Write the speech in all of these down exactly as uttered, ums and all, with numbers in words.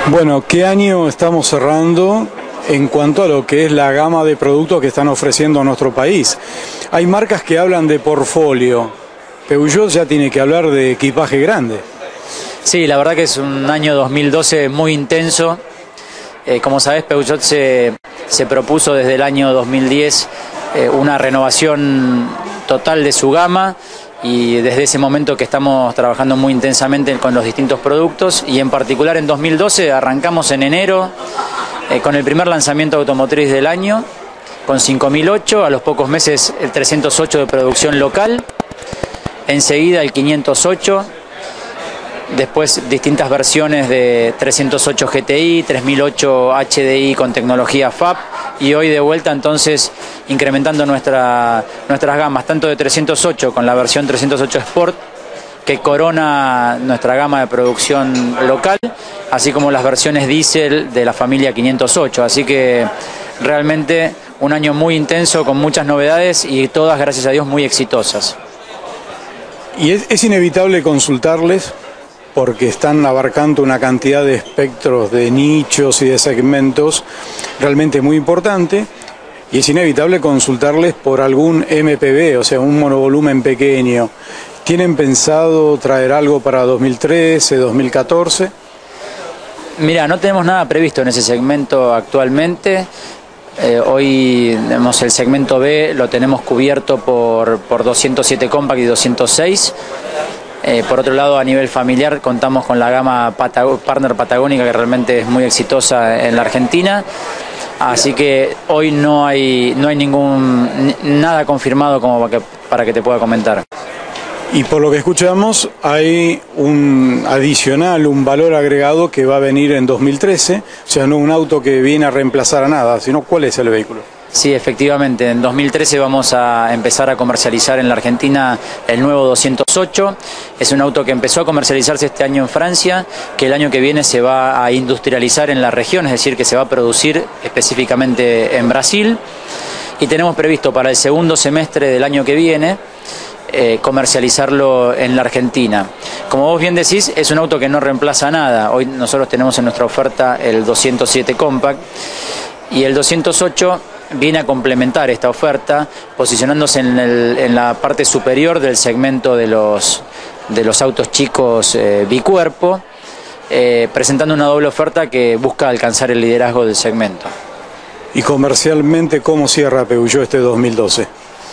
Bueno, ¿qué año estamos cerrando en cuanto a lo que es la gama de productos que están ofreciendo a nuestro país? Hay marcas que hablan de portfolio. Peugeot ya tiene que hablar de equipaje grande. Sí, la verdad que es un año dos mil doce muy intenso. Eh, como sabés, Peugeot se, se propuso desde el año dos mil diez eh, una renovación total de su gama, y desde ese momento que estamos trabajando muy intensamente con los distintos productos, y en particular en dos mil doce arrancamos en enero eh, con el primer lanzamiento automotriz del año, con cinco mil ocho, a los pocos meses el trescientos ocho de producción local, enseguida el quinientos ocho, después distintas versiones de trescientos ocho G T I, tres mil ocho H D I con tecnología F A P, y hoy de vuelta entonces incrementando nuestra, nuestras gamas, tanto de trescientos ocho con la versión trescientos ocho Sport, que corona nuestra gama de producción local, así como las versiones diésel de la familia quinientos ocho. Así que realmente un año muy intenso con muchas novedades y todas, gracias a Dios, muy exitosas. Y es, es inevitable consultarles, porque están abarcando una cantidad de espectros, de nichos y de segmentos realmente muy importante, y es inevitable consultarles por algún M P V, o sea, un monovolumen pequeño. ¿Tienen pensado traer algo para dos mil trece, dos mil catorce? Mira, no tenemos nada previsto en ese segmento actualmente. Eh, hoy tenemos el segmento B, lo tenemos cubierto por, por doscientos siete Compact y doscientos seis. Eh, por otro lado, a nivel familiar, contamos con la gama Patag- Partner Patagónica, que realmente es muy exitosa en la Argentina. Así que hoy no hay, no hay ningún nada confirmado como para que, para que te pueda comentar. Y por lo que escuchamos, hay un adicional, un valor agregado que va a venir en dos mil trece, o sea, no un auto que viene a reemplazar a nada, sino ¿cuál es el vehículo? Sí, efectivamente, en dos mil trece vamos a empezar a comercializar en la Argentina el nuevo doscientos ocho. Es un auto que empezó a comercializarse este año en Francia, que el año que viene se va a industrializar en la región, es decir, que se va a producir específicamente en Brasil. Y tenemos previsto para el segundo semestre del año que viene eh, comercializarlo en la Argentina. Como vos bien decís, es un auto que no reemplaza nada. Hoy nosotros tenemos en nuestra oferta el doscientos siete Compact, y el doscientos ocho viene a complementar esta oferta, posicionándose en, el, en la parte superior del segmento de los, de los autos chicos eh, bicuerpo, eh, presentando una doble oferta que busca alcanzar el liderazgo del segmento. ¿Y comercialmente cómo cierra Peugeot este dos mil doce?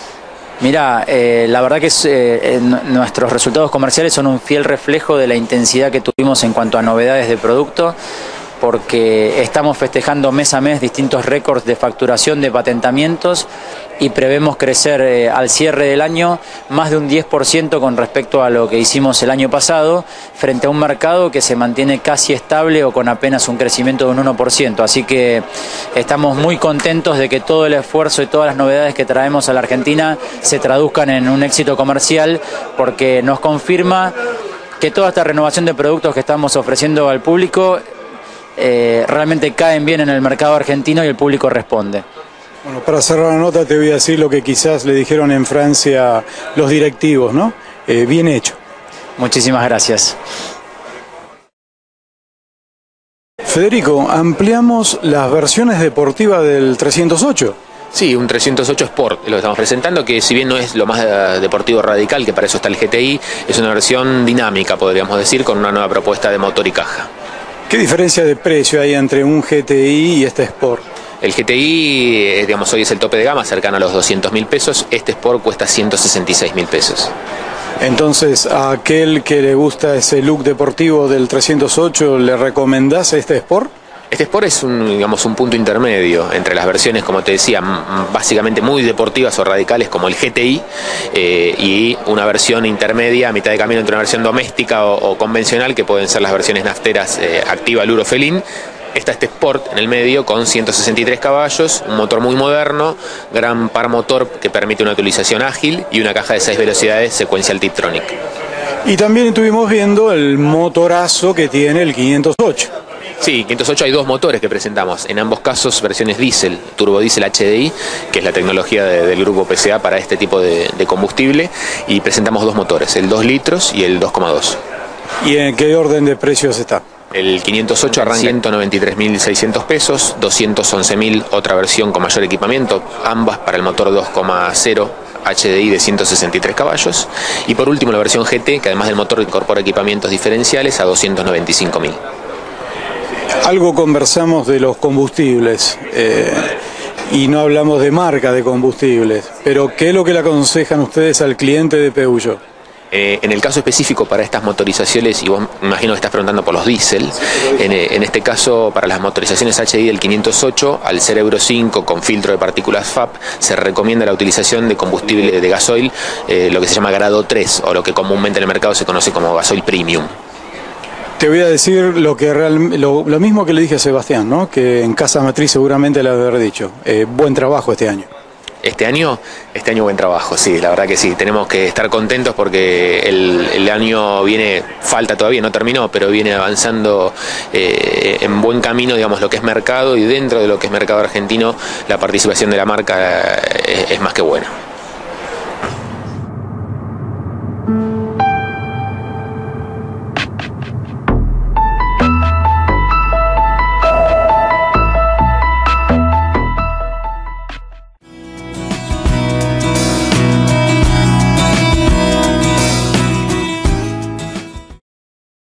Mirá, eh, la verdad que es, eh, nuestros resultados comerciales son un fiel reflejo de la intensidad que tuvimos en cuanto a novedades de producto, porque estamos festejando mes a mes distintos récords de facturación, de patentamientos, y prevemos crecer eh, al cierre del año más de un diez por ciento con respecto a lo que hicimos el año pasado, frente a un mercado que se mantiene casi estable o con apenas un crecimiento de un uno por ciento. Así que estamos muy contentos de que todo el esfuerzo y todas las novedades que traemos a la Argentina se traduzcan en un éxito comercial, porque nos confirma que toda esta renovación de productos que estamos ofreciendo al público Eh, realmente caen bien en el mercado argentino y el público responde. Bueno, para cerrar la nota te voy a decir lo que quizás le dijeron en Francia los directivos, ¿no? Eh, bien hecho. Muchísimas gracias. Federico, ampliamos las versiones deportivas del trescientos ocho. Sí, un trescientos ocho Sport, lo que estamos presentando, que si bien no es lo más eh, deportivo radical, que para eso está el G T I, es una versión dinámica, podríamos decir, con una nueva propuesta de motor y caja. ¿Qué diferencia de precio hay entre un G T I y este Sport? El G T I, eh, digamos, hoy es el tope de gama, cercano a los doscientos mil pesos. Este Sport cuesta ciento sesenta y seis mil pesos. Entonces, a aquel que le gusta ese look deportivo del trescientos ocho, ¿le recomendás este Sport? Este Sport es un, digamos, un punto intermedio entre las versiones, como te decía, básicamente muy deportivas o radicales como el G T I, eh, y una versión intermedia a mitad de camino entre una versión doméstica o, o convencional, que pueden ser las versiones nafteras eh, Activa, Luro, Felin. Está este Sport en el medio con ciento sesenta y tres caballos, un motor muy moderno, gran par motor que permite una utilización ágil y una caja de seis velocidades secuencial Tiptronic. Y también estuvimos viendo el motorazo que tiene el quinientos ocho. Sí, quinientos ocho hay dos motores que presentamos, en ambos casos versiones diésel, turbodiesel H D I, que es la tecnología de, del grupo P S A para este tipo de, de combustible, y presentamos dos motores, el dos litros y el dos coma dos. ¿Y en qué orden de precios está? El quinientos ocho arranca en ciento noventa y tres mil seiscientos pesos, doscientos once mil otra versión con mayor equipamiento, ambas para el motor dos coma cero H D I de ciento sesenta y tres caballos. Y por último la versión G T, que además del motor incorpora equipamientos diferenciales a doscientos noventa y cinco mil. Algo conversamos de los combustibles eh, y no hablamos de marca de combustibles, pero ¿qué es lo que le aconsejan ustedes al cliente de Peugeot? Eh, en el caso específico para estas motorizaciones, y vos me imagino que estás preguntando por los diésel, en, en este caso para las motorizaciones H D I del quinientos ocho, al ser Euro cinco con filtro de partículas F A P, se recomienda la utilización de combustible de gasoil, eh, lo que se llama grado tres, o lo que comúnmente en el mercado se conoce como gasoil premium. Te voy a decir lo, que real, lo, lo mismo que le dije a Sebastián, ¿no? Que en Casa Matriz seguramente le haber dicho. Eh, buen trabajo este año. Este año, este año buen trabajo, sí, la verdad que sí, tenemos que estar contentos porque el, el año viene, falta todavía, no terminó, pero viene avanzando eh, en buen camino, digamos, lo que es mercado, y dentro de lo que es mercado argentino, la participación de la marca es, es más que buena.